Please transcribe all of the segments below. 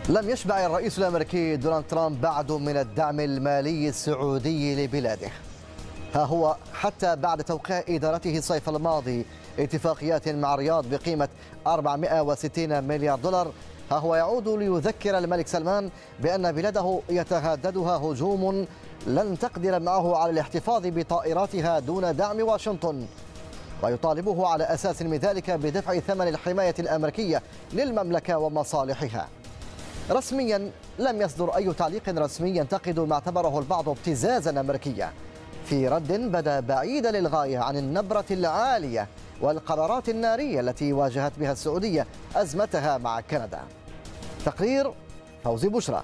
لم يشبع الرئيس الأمريكي دونالد ترامب بعد من الدعم المالي السعودي لبلاده. ها هو حتى بعد توقيع إدارته الصيف الماضي اتفاقيات مع الرياض بقيمة 460 مليار دولار، ها هو يعود ليذكر الملك سلمان بأن بلاده يتهددها هجوم لن تقدر معه على الاحتفاظ بطائراتها دون دعم واشنطن، ويطالبه على أساس من ذلك بدفع ثمن الحماية الأمريكية للمملكة ومصالحها. رسميا لم يصدر أي تعليق رسمي ينتقد ما اعتبره البعض ابتزازا أمريكيا، في رد بدا بعيدا للغاية عن النبرة العالية والقرارات النارية التي واجهت بها السعودية أزمتها مع كندا. تقرير فوزي بشرى.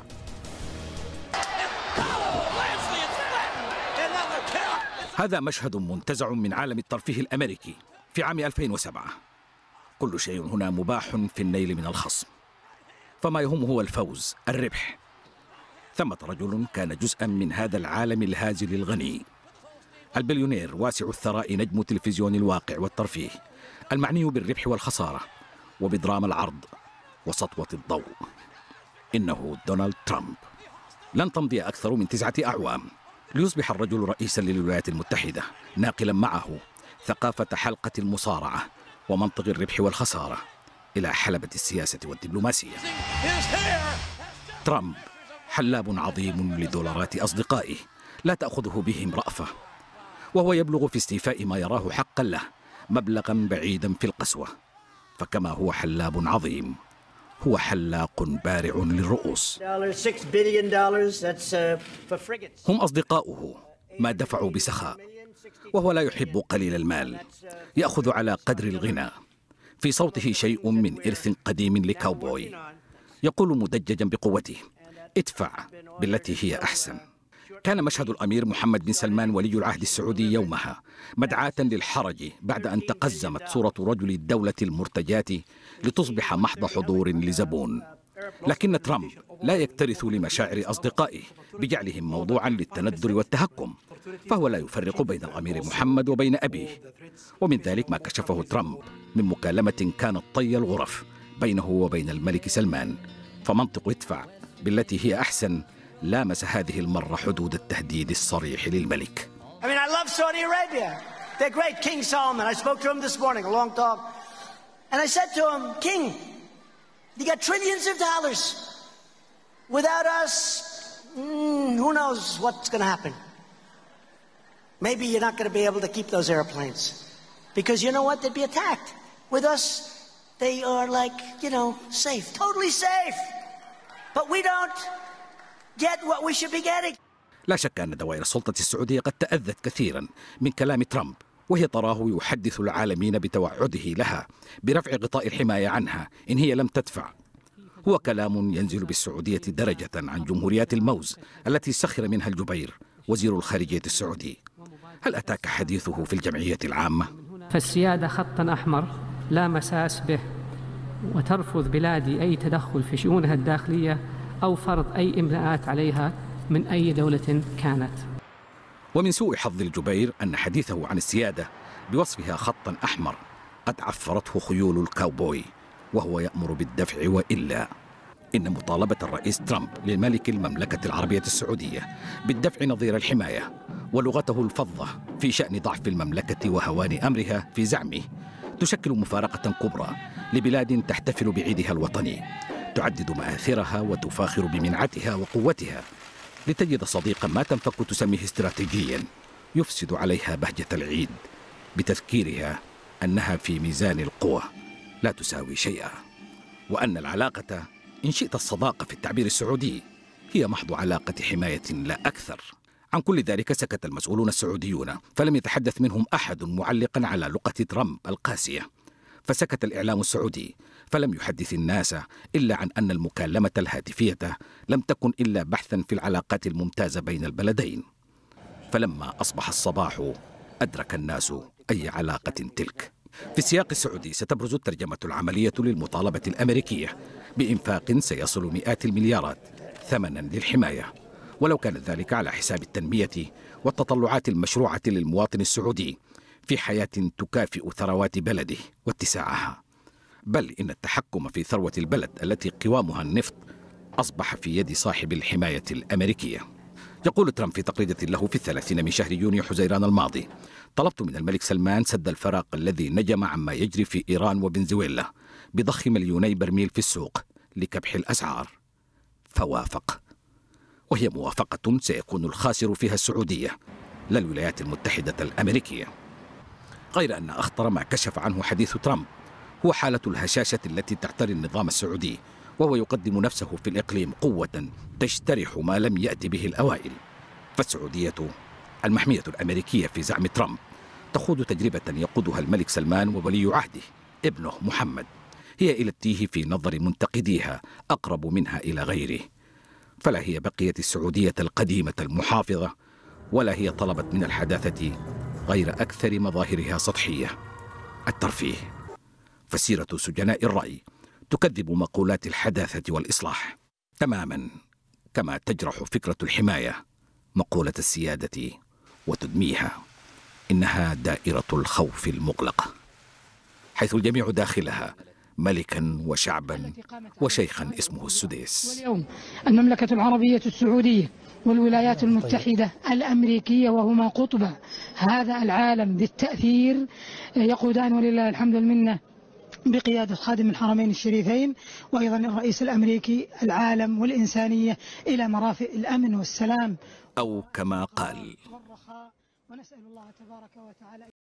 هذا مشهد منتزع من عالم الترفيه الأمريكي في عام 2007. كل شيء هنا مباح في النيل من الخصم، فما يهم هو الفوز، الربح. ثمة رجل كان جزءا من هذا العالم الهازل الغني، البليونير واسع الثراء، نجم تلفزيون الواقع والترفيه، المعني بالربح والخسارة وبدراما العرض وسطوة الضوء. إنه دونالد ترامب. لن تمضي أكثر من 9 أعوام ليصبح الرجل رئيسا للولايات المتحدة، ناقلا معه ثقافة حلقة المصارعة ومنطق الربح والخسارة إلى حلبة السياسة والدبلوماسية. ترامب حلاب عظيم لدولارات أصدقائه لا تأخذه بهم رأفة، وهو يبلغ في استيفاء ما يراه حقا له مبلغا بعيدا في القسوة. فكما هو حلاب عظيم، هو حلاق بارع للرؤوس. هم أصدقاؤه، ما دفعوا بسخاء، وهو لا يحب قليل المال، يأخذ على قدر الغنى. في صوته شيء من إرث قديم لكاوبوي، يقول مدججا بقوته: ادفع بالتي هي أحسن. كان مشهد الأمير محمد بن سلمان ولي العهد السعودي يومها مدعاة للحرج بعد أن تقزمت صورة رجل الدولة المرتجاة لتصبح محض حضور لزبون. لكن ترامب لا يكترث لمشاعر أصدقائه بجعلهم موضوعا للتندر والتهكم، فهو لا يفرق بين الأمير محمد وبين أبيه. ومن ذلك ما كشفه ترامب من مكالمة كانت طي الغرف بينه وبين الملك سلمان. فمنطق ادفع بالتي هي أحسن لامس هذه المرة حدود التهديد الصريح للملك. I love Saudi Arabia. They're great. King Salman. I spoke to him this morning, a long talk. And I said to him, King, you got trillions of dollars. Without us, who knows what's going to happen. Maybe you're not going to be able to keep those airplanes. Because you know what? They'd be attacked. With us, they are like, safe. Totally safe. But we don't get what we should be getting. لا شك أن دوائر السلطة السعودية قد تأذت كثيرا من كلام ترامب، وهي تراه يحدث العالمين بتوعده لها برفع غطاء الحماية عنها إن هي لم تدفع. هو كلام ينزل بالسعودية درجة عن جمهوريات الموز التي سخر منها الجبير وزير الخارجية السعودي. هل أتاك حديثه في الجمعية العامة؟ فالسيادة خط أحمر لا مساس به، وترفض بلادي أي تدخل في شؤونها الداخلية أو فرض أي إملاءات عليها من أي دولة كانت. ومن سوء حظ الجبير أن حديثه عن السيادة بوصفها خطا أحمر قد عفرته خيول الكاوبوي، وهو يأمر بالدفع وإلا. إن مطالبة الرئيس ترامب لملك المملكة العربية السعودية بالدفع نظير الحماية ولغته الفظة في شأن ضعف المملكة وهوان أمرها في زعمه تشكل مفارقة كبرى لبلاد تحتفل بعيدها الوطني، تعدد مآثرها وتفاخر بمنعتها وقوتها، لتجد صديقا ما تنفك تسميه استراتيجيا يفسد عليها بهجة العيد بتذكيرها أنها في ميزان القوى لا تساوي شيئا، وأن العلاقة إن شئت الصداقة في التعبير السعودي هي محض علاقة حماية لا أكثر. عن كل ذلك سكت المسؤولون السعوديون، فلم يتحدث منهم أحد معلقا على لقة ترامب القاسية. فسكت الإعلام السعودي، فلم يحدث الناس إلا عن أن المكالمة الهاتفية لم تكن إلا بحثا في العلاقات الممتازة بين البلدين. فلما أصبح الصباح أدرك الناس أي علاقة تلك. في السياق السعودي ستبرز الترجمة العملية للمطالبة الأمريكية بإنفاق سيصل مئات المليارات ثمنا للحماية، ولو كان ذلك على حساب التنمية والتطلعات المشروعة للمواطن السعودي في حياة تكافئ ثروات بلده واتساعها. بل إن التحكم في ثروة البلد التي قوامها النفط أصبح في يد صاحب الحماية الأمريكية. يقول ترامب في تغريدة له في 30 من شهر يونيو حزيران الماضي: طلبت من الملك سلمان سد الفراغ الذي نجم عما يجري في إيران وفنزويلا بضخ مليوني برميل في السوق لكبح الأسعار، فوافق. وهي موافقة سيكون الخاسر فيها السعودية لا الولايات المتحدة الأمريكية. غير أن أخطر ما كشف عنه حديث ترامب هو حالة الهشاشة التي تعتري النظام السعودي، وهو يقدم نفسه في الإقليم قوة تجترح ما لم يأتي به الأوائل. فالسعودية المحمية الأمريكية في زعم ترامب تخوض تجربة يقودها الملك سلمان وولي عهده ابنه محمد، هي إلى التيه في نظر منتقديها أقرب منها إلى غيره. فلا هي بقيت السعودية القديمة المحافظة، ولا هي طلبت من الحداثة غير أكثر مظاهرها سطحية: الترفيه. فسيرة سجناء الرأي تكذب مقولات الحداثة والإصلاح تماما، كما تجرح فكرة الحماية مقولة السيادة وتدميها. إنها دائرة الخوف المغلقة، حيث الجميع داخلها ملكا وشعبا وشيخا اسمه السديس. واليوم المملكة العربية السعودية والولايات المتحدة الأمريكية وهما قطب هذا العالم بالتأثير يقودان ولله الحمد والمنة بقيادة خادم الحرمين الشريفين وأيضا الرئيس الأمريكي العالم والإنسانية إلى مرافئ الأمن والسلام، أو كما قال: ونسأل الله تبارك وتعالى